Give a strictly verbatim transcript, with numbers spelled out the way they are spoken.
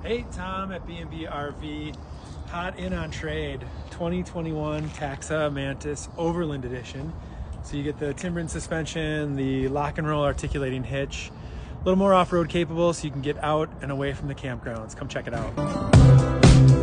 Hey, Tom at B and B R V. Hot in on trade, twenty twenty-one Taxa Mantis Overland Edition. So you get the Timbren suspension, the lock and roll articulating hitch, a little more off-road capable so you can get out and away from the campgrounds. Come check it out.